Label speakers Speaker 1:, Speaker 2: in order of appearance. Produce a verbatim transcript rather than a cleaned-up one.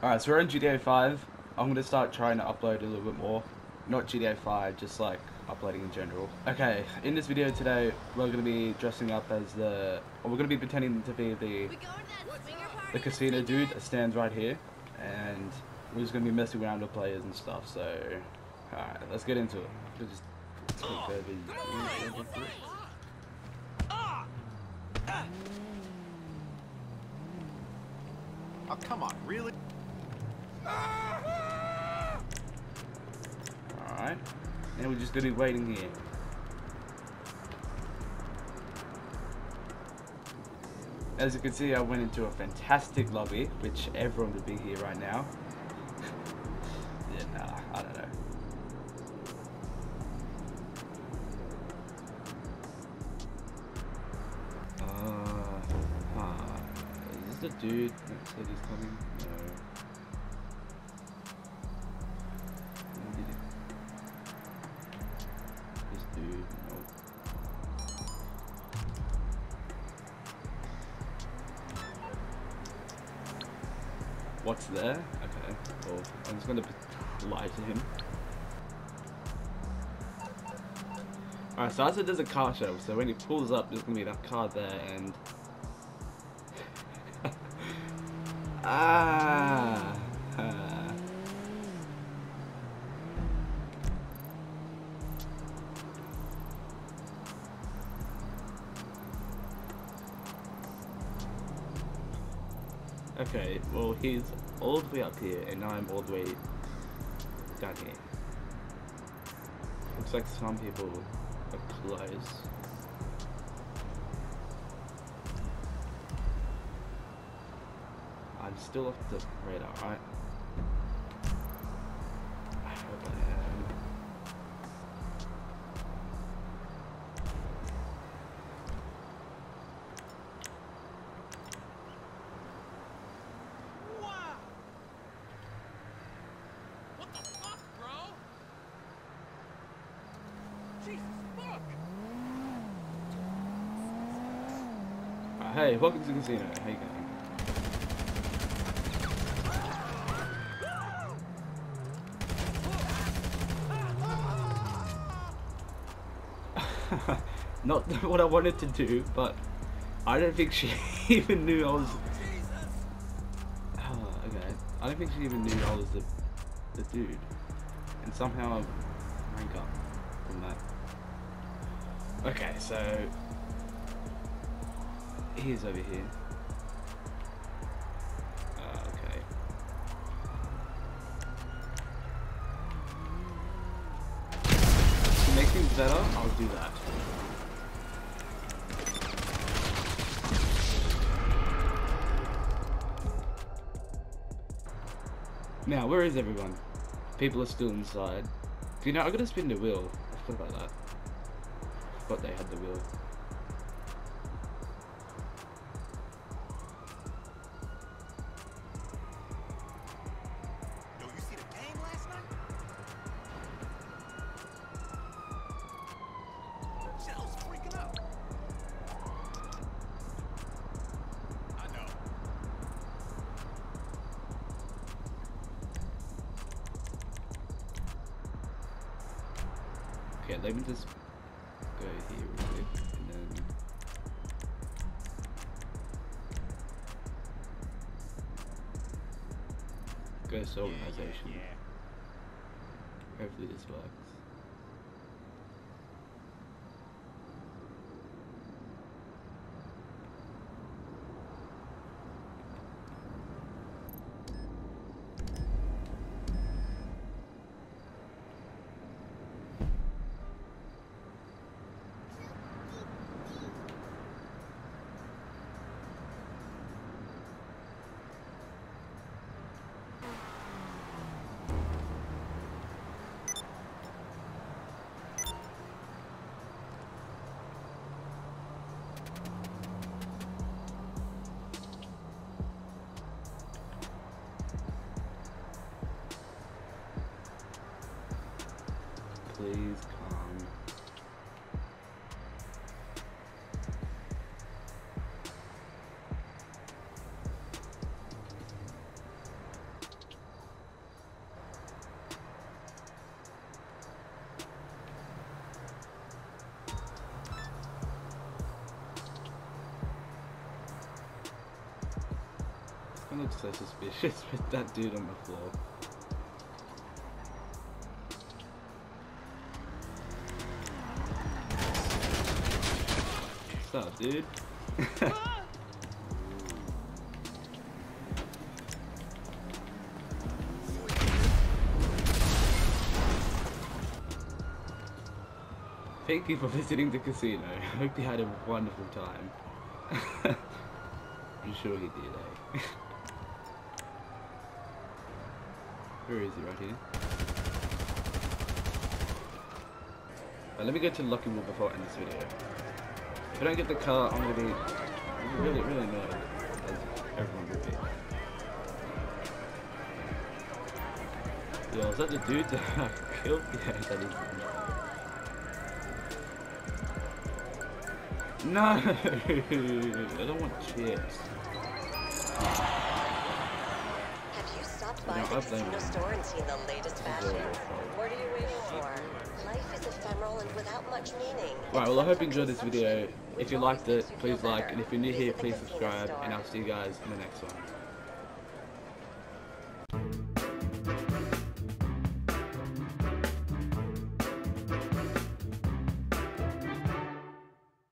Speaker 1: Alright, so we're in G T A five. I'm gonna start trying to upload a little bit more. Not G T A five, just like uploading in general. Okay, in this video today, we're gonna be dressing up as the... Or we're gonna be pretending to be the... The casino dude that stands right here. And we're just gonna be messing around with players and stuff, so... Alright, let's get into it. We'll just click over.
Speaker 2: Oh, come on, really?
Speaker 1: Alright, and we're just gonna be waiting here. As you can see, I went into a fantastic lobby, which everyone would be here right now. Yeah, nah, I don't know. Uh, huh. Is this the dude that said he's coming? No. This dude, nope. What's there? Okay, cool. I'm just gonna lie to him. Alright, so as it does a car show, so when he pulls up, there's gonna be that car there, and... ah! Uh. Okay, well, he's all the way up here, and I'm all the way down here. Looks like some people are close. I'm still off the radar, right? I hope I am.
Speaker 2: Wow! What the fuck, bro? Jesus fuck!
Speaker 1: Uh, hey, welcome to the casino. How you going? Not what I wanted to do, but I don't think she even knew I was... Oh, okay. I don't think she even knew I was the, the dude. And somehow I rank up from that. Okay, so... He's over here. Uh, okay. To make things better, I'll do that. Now, where is everyone? People are still inside. You know, I gotta spin the wheel. I forgot about that. I forgot they had the wheel.
Speaker 2: Yo, you see the game last night? Shit, I was freaking out. I know.
Speaker 1: Okay, let me just go here real quick, and then... Go to organization.
Speaker 2: Yeah, yeah.
Speaker 1: Hopefully this works. Please come. That looks so suspicious with that dude on the floor. What's up, dude? Thank you for visiting the casino. I hope you had a wonderful time. I'm sure he did, eh? Where is he? Right here? Right, let me go to Lucky Wall before I end this video. If I don't get the car, I'm gonna be really, really annoyed, as everyone will be. Yo, is that the dude that I killed? Yeah, that is him. No! I don't want chips.
Speaker 3: Have you stopped by
Speaker 1: No,
Speaker 3: the
Speaker 1: I've
Speaker 3: casino
Speaker 1: done-
Speaker 3: store and seen the latest fashions? What are you waiting for? Life is ephemeral and without much meaning.
Speaker 1: Right, well I hope you enjoyed this video. If you liked it, please like, and if you're new here, please subscribe, and I'll see you guys in the next one.